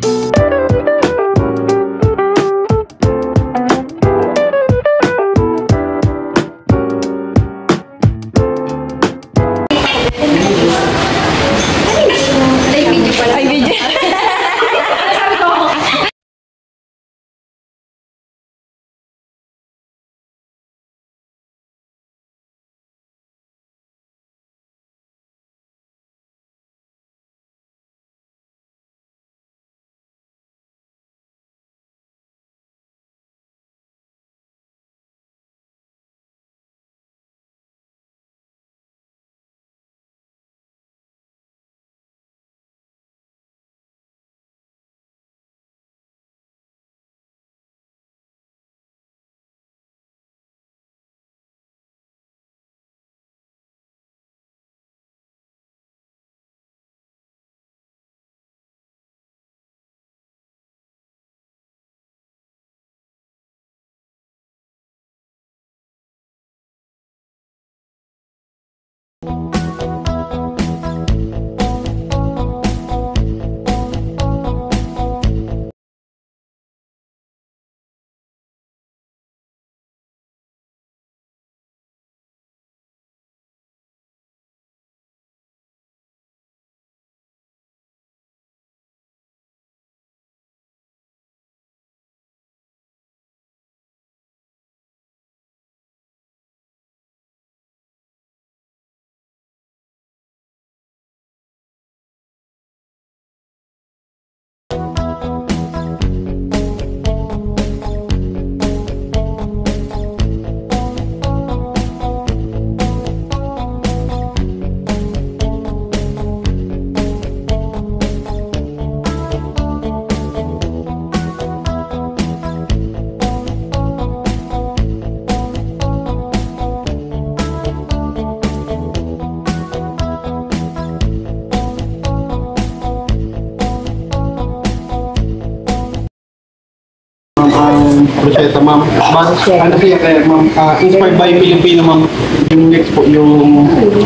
Bruschetta, ma'am. Ano siya, ma'am? Inspired by Filipino, ma'am. Yung next po, yung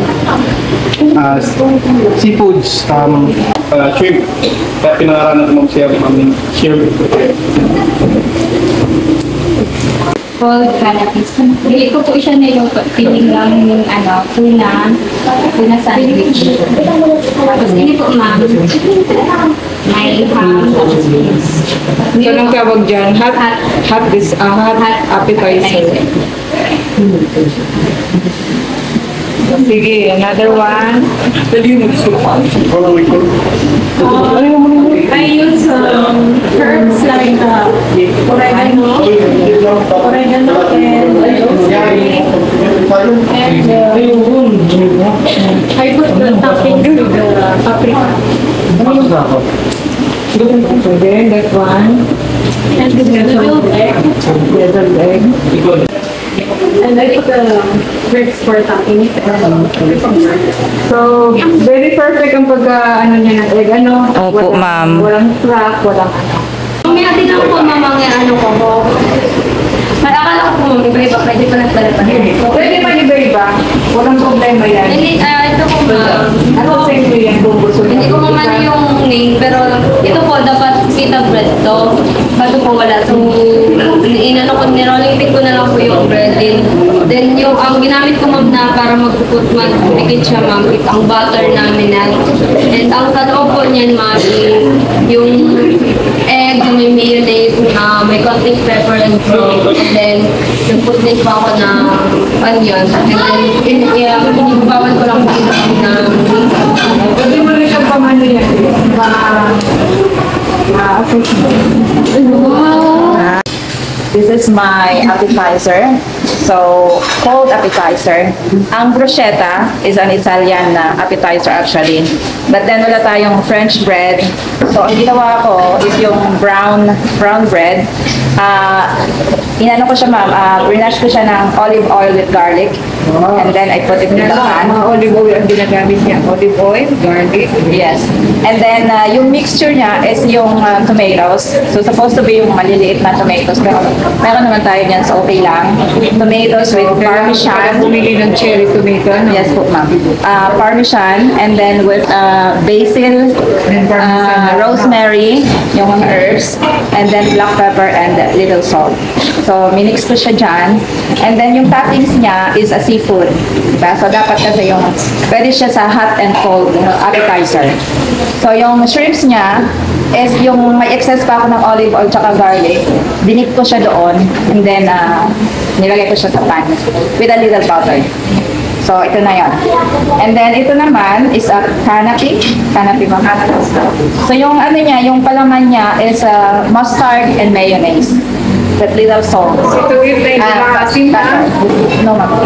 seafoods, shrimp. Kaya pinangaralan ko, ma'am, siya, ma'am, shrimp. Called canapis. Hindi ko po siya niluto. Piling lang yung tuna sandwich. Tapos hindi po, ma'am. May ham. So, anong tawag dyan? Hot appetizer. Sige, another one. I use herbs like oregano and I put the toppings to the paprika. Okay, that one. And the deviled egg. Deviled egg. And I put the bricks for toppings. So, very perfect ang pagka niya ng egg. Opo, ma'am. Walang crack, walang May natin ako po mamang ko. May akala ko po iba-iba, pwede pa nagdala. Pwede pa iba-iba. Walang problema yan. Hindi, ito po ma'am. Hindi ko maman yung name, pero ito po dapat pita bread to. Bago po wala. So, nirolling pin ko na lang po yung bread din. Then yung ang ginamit ko ma'am na para magpikit siya ma'am, ang butter namin na. And ang kaloob po niyan ma'am, yung egg na may mayonnaise na may konting pepper and salt. And then, nagput din po ako ng onion. And then, inibawan ko lang po na Pwede mo rin siyang pamano yan. This is my appetizer. So, cold appetizer. Ang bruschetta is an Italian appetizer actually. But then wala tayong French bread. So, ang ginawa ko is yung brown bread. inano ko siya ma'am, brinash ko siya ng olive oil with garlic. And then I put it in the pan. Mga olive oil ang ginagamit niya. Olive oil, garlic. Yes. And then, yung mixture niya is yung tomatoes. So, supposed to be yung maliliit na tomatoes. Pero, meron naman tayo dyan, so okay lang. Tomatoes with Kailangan parmesan. bumili ng cherry tomato. Ano? Yes po, ma'am. Parmesan, and then with basil, And parmesan. rosemary, yung mga herbs, and then black pepper and little salt. So, minix ko siya dyan. And then, yung toppings niya is a seafood. Diba? So, dapat kasi yung, pwede siya sa hot and cold appetizer. So, yung shrimps niya is yung may excess pa ako ng olive oil tsaka garlic. Dinip ko siya doon. And then, nilagay ko siya sa pan with a little butter. So, ito na yon. And then, ito naman is a canapé. Canapé ba? So, yung ano niya, yung palaman niya is mustard and mayonnaise with little salt. Ito yung tayo asin na. No, ma'am.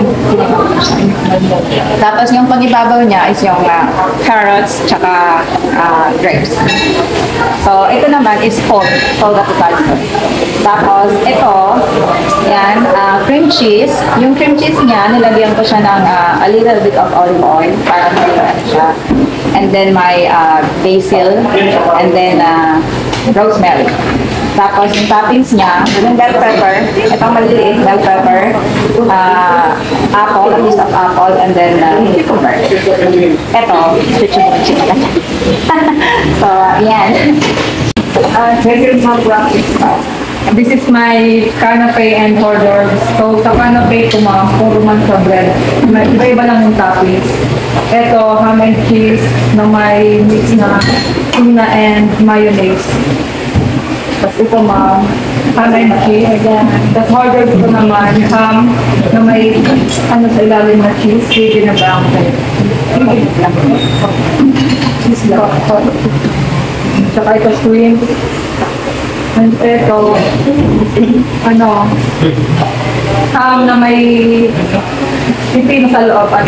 Tapos, yung pag-ibabaw niya is yung carrots tsaka grapes. So, ito naman is cold appetizer. Tapos, ito, yan, cream cheese. Yung cream cheese niya, nilagyan ko siya ng a little bit of olive oil para ano siya. And then my basil, and then rosemary. Tapos yung toppings niya, yung bell pepper, itong maliliit bell pepper, apple, a piece of apple, and then cucumber. Ito, chicken. So, yan. Second half practice. This is my canapé and hors d'oeuvres. So, sa canapé ko ma'am, puro man sa bread. Iba-iba lang yung toppings. Ito, ham and cheese na may mix na tuna and mayonnaise. Tapos ito ma'am, ham and cheese. Tapos hors d'oeuvres ko naman, ham na may ano sa ilalim na cheese, pwede na brown bread. Cheese lang. Tsaka ito shrimp. And ito, ano, ham na may pipino sa looban.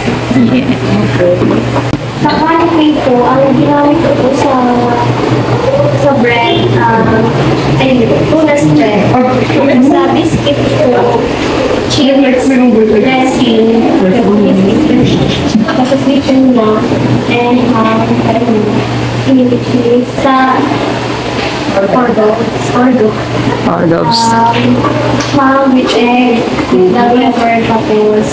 Sa canapé ko, ang ginamit ko po sa bread, tuna spread. Sa biscuit ko, cheese, dressing, tapos chicken lang, and cheese. Sa hors d'oeuvres. Ham with egg, bell pepper, tapos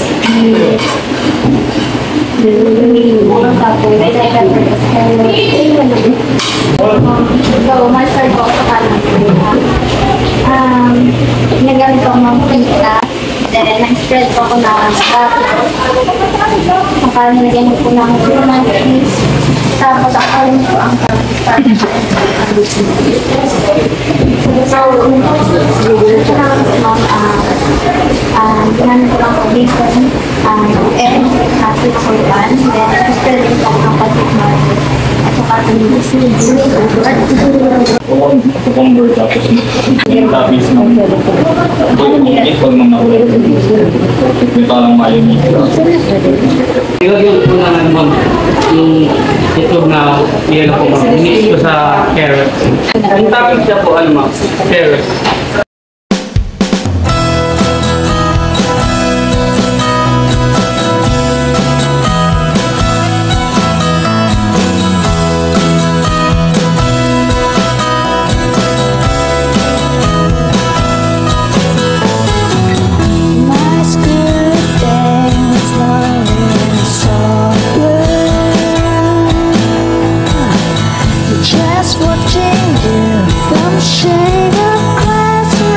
so, mustard po sa kanan. Nagamit ko ng pita. Then, nag-spread po ako ng saka nilagyan ko ng human cheese. Tapos, akalin ko ang ginamit ko lang po bacon, egg, pinakuluan, then spread ko lang ng patik market. At saka Cucumber tapos yung toppings ng pag mga ulit. May parang mayonnaise. Ilagyan ko na naman yung itlog na iyan ko ma'am. Mix ko sa carrots. Ang toppings niya po ano ma'am? Carrots. My spirit dance in soft blue. Just watching you from shade of glass.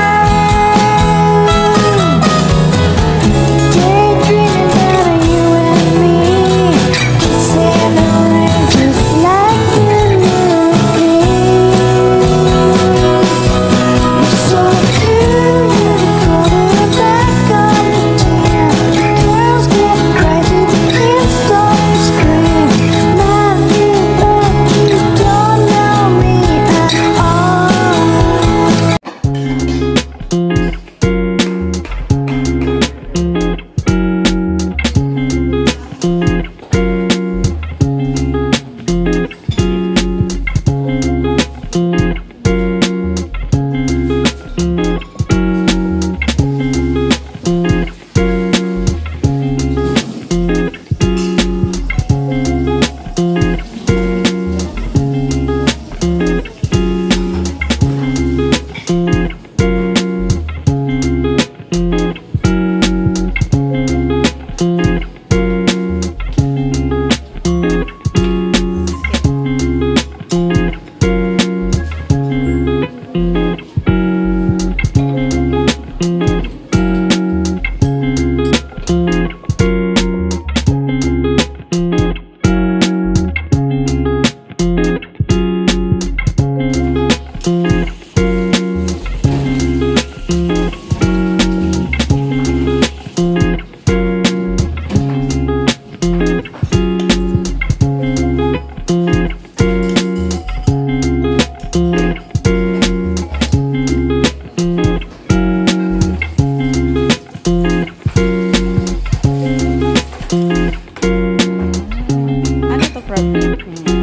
Ano to, protein?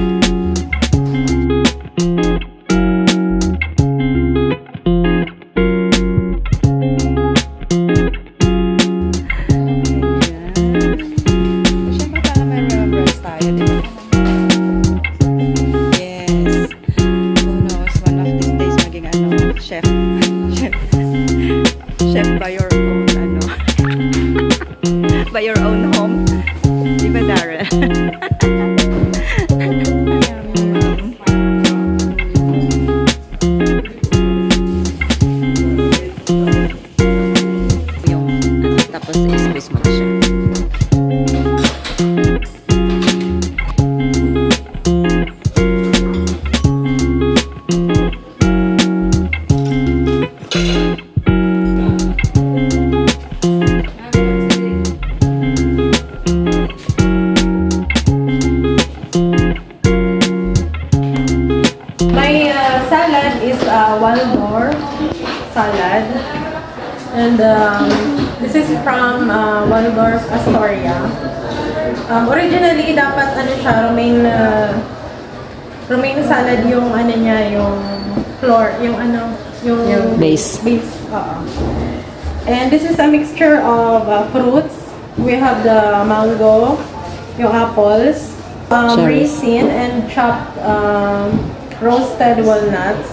Siyempre, para may remembrance tayo, di ba? Yes. Who knows, one of these days maging chef. Chef. Chef by your own, by your own home. Di ba, Darren? Yung, tapos i-squeeze mo na siya. My salad is Waldorf salad. And this is from Waldorf, Astoria. Originally, dapat siya, romaine salad yung niya, yung floor, yung Base. Oo. And this is a mixture of fruits. We have the mango, yung apples, Cherries. raisin, and chopped roasted walnuts.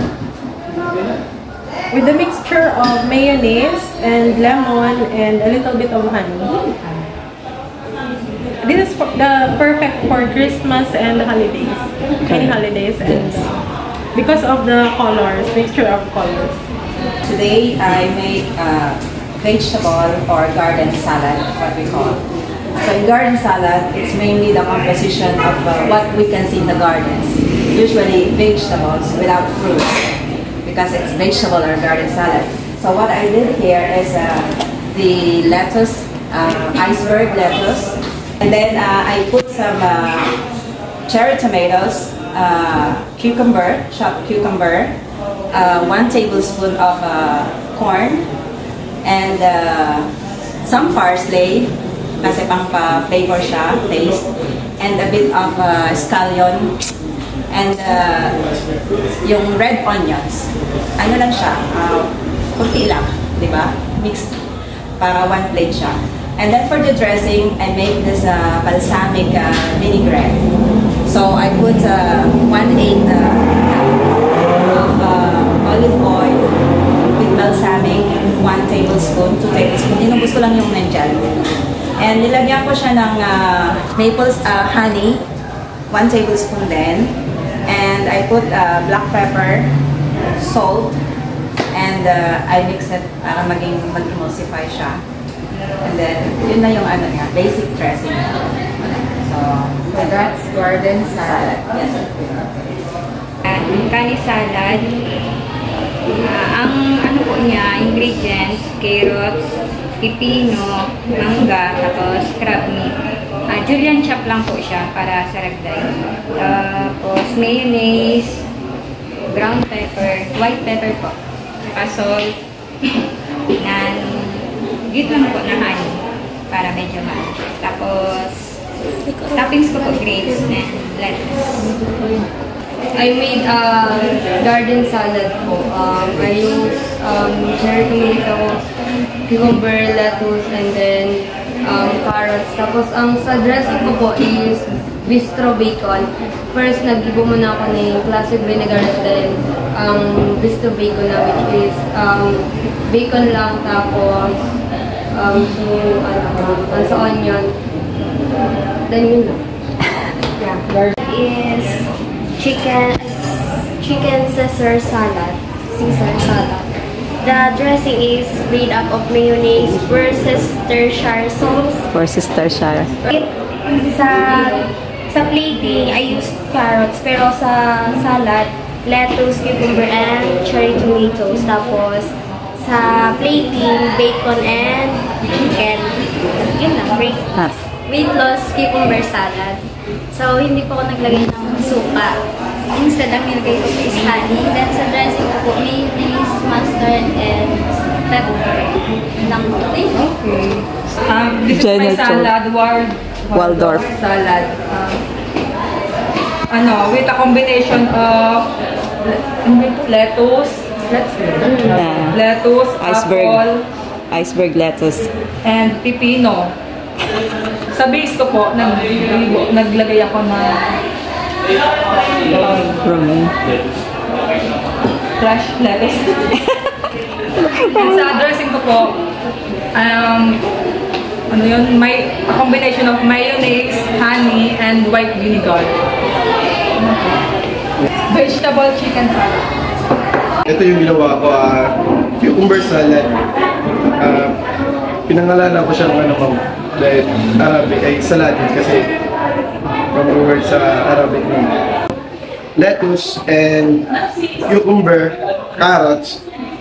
With a mixture of mayonnaise and lemon and a little bit of honey. This is the perfect for Christmas and holidays. Any holidays, and because of the colors, mixture of colors. Today, I make vegetable or garden salad, what we call. So in garden salad, it's mainly the composition of what we can see in the gardens. Usually vegetables without fruits, because it's vegetable or garden salad. So what I did here is the lettuce, iceberg lettuce, and then I put some cherry tomatoes, cucumber, chopped cucumber, 1 tablespoon of corn, and some parsley, kasi pang pa-flavor siya, taste, and a bit of scallion, and yung red onions. Ano lang siya, kunti lang, di ba? Mixed, para 1 plate siya. And then for the dressing, I make this balsamic vinaigrette. So I put 1/8 of olive oil with balsamic, 1 tablespoon, 2 tablespoon. Inubos ko lang yung nandyan. And nilagyan ko siya ng maple honey, 1 tablespoon din. And I put black pepper, salt, and I mix it para mag-emulsify siya. And then, yun na yung basic dressing. So that's garden salad. Yes. Kani salad. Ang po niya, ingredients, carrots, pipino, mangga, tapos crab meat. Julienne chop lang po siya para sa ragday. Tapos mayonnaise, brown pepper, white pepper po, salt, git lang po na honey para medyo mahal. Tapos toppings ko po grapes and lettuce. I made garden salad po. I use cherry tomato, cucumber, lettuce, and then carrots. Tapos ang sa dressing ko po is bistro bacon. First, nag-ibo muna ako ng classic vinegar and then bistro bacon na which is bacon lang tapos so onion. Then yun lang. Yeah. Is chicken Caesar salad. The dressing is made up of mayonnaise, Worcestershire sauce. Worcestershire. Sa plating, I used carrots, pero sa salad, lettuce, cucumber, and cherry tomatoes. Tapos, sa plating, bacon and chicken. Yun lang, weight loss cucumber salad. So, hindi po ako naglagay ng suka. Instead, ang nilagay ko po is honey. Then, sa dressing ko po, mayonnaise, mustard, and pepper. Lang po. Thank you. Okay. This is my salad, Waldorf salad. With a combination of lettuce, Iceberg lettuce. and pipino. Sa base ko po, naglagay ako ng fresh lettuce. And sa dressing ko po, may a combination of mayonnaise, honey, and white vinegar. Vegetable chicken salad. Ito yung ginawa ko, cucumber salad. Pinangalanan ko siyang dahil Arabic ay salad kasi from the word sa Arabic naman. Lettuce and cucumber, carrots,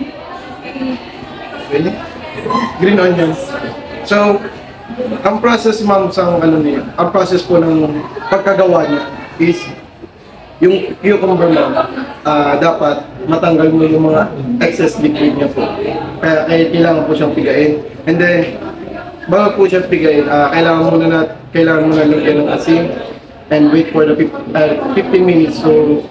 green onions. So, ang process ma'am ang process po ng pagkagawa niya is yung cucumber ma'am, dapat matanggal mo yung mga excess liquid niya po. Kaya kailangan po siyang pigain. And then, bago po siya pigain, kailangan muna lagyan ng asin and wait for the 15 minutes to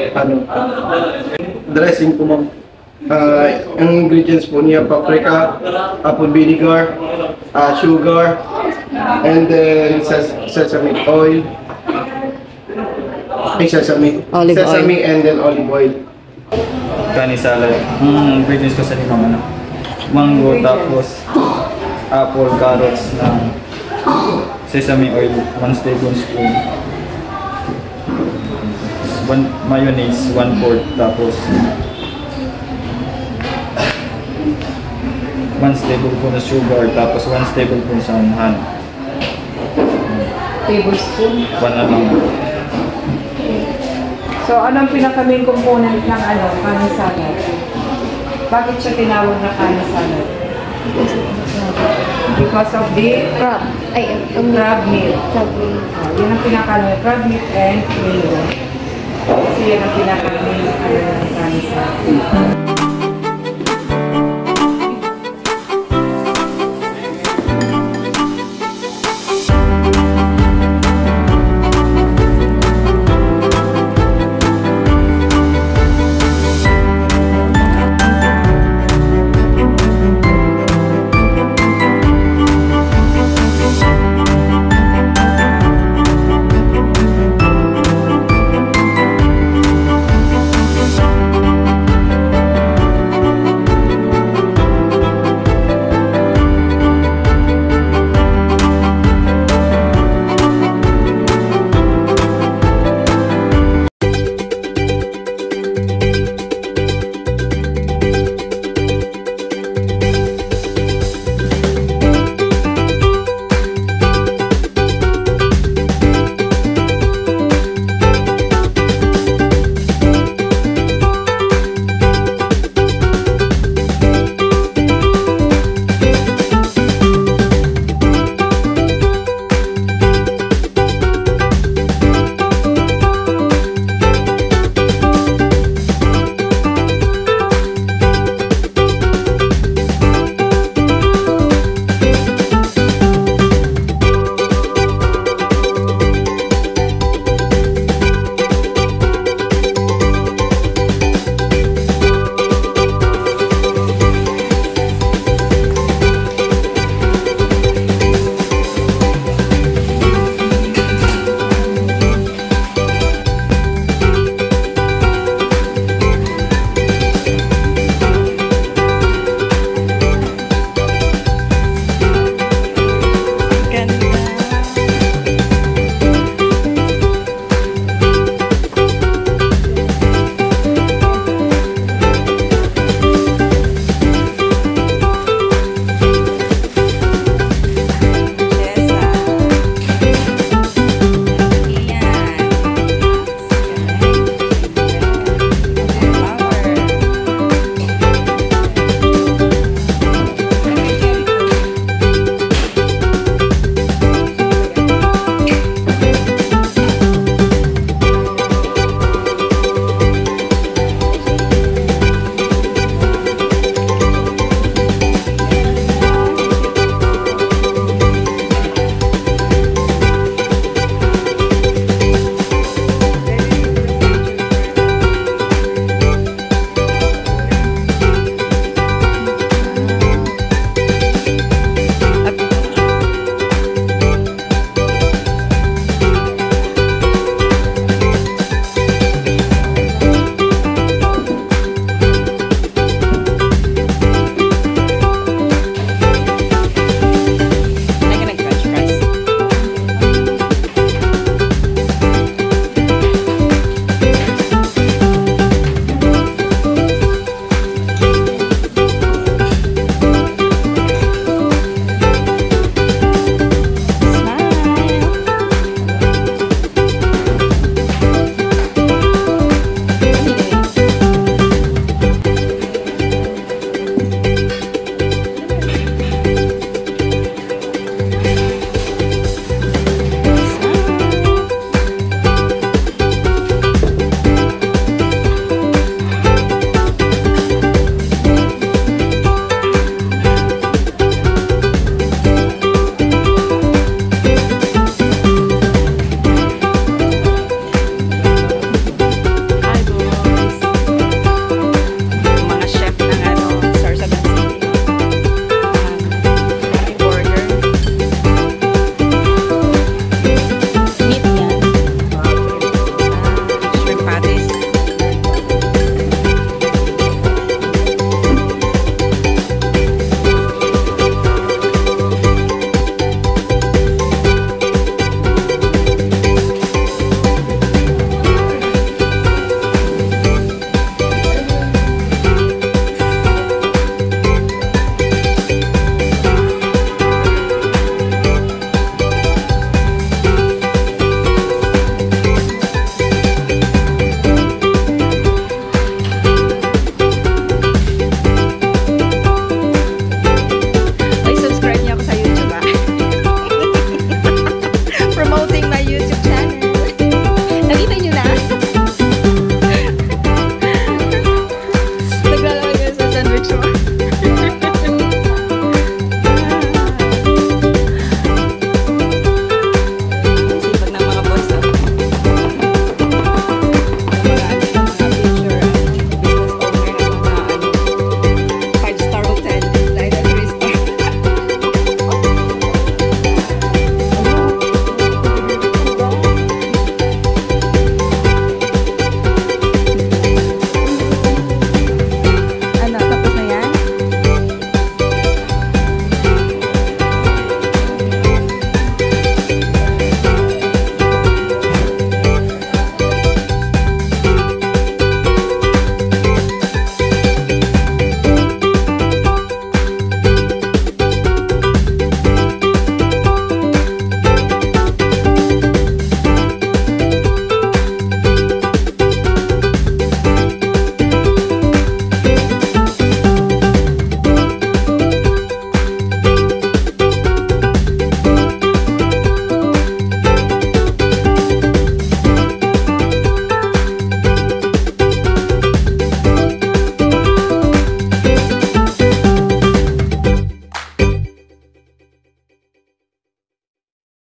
dressing po ma'am. Ang ingredients po niya, paprika, apple vinegar, sugar, and then sesame oil, sesame and then olive oil. Kani salad. Ingredients ko sa limang mango, tapos apple, carrots, ng sesame oil, 1 tablespoon. Mayonnaise, 1/4, tapos 1 tablespoon na sugar, tapos 1 tablespoon sa honey. Tablespoon? 1 na lang. So, anong pinaka-main component ng kanin salad? Bakit siya tinawag na kanin salad? Because of the crab meat. Yun ang crab meat and mayo. Kasi yan ang pinaka-main kanin salad.